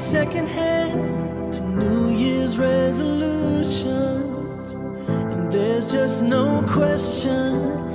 secondhand to New Year's resolutions, and there's just no question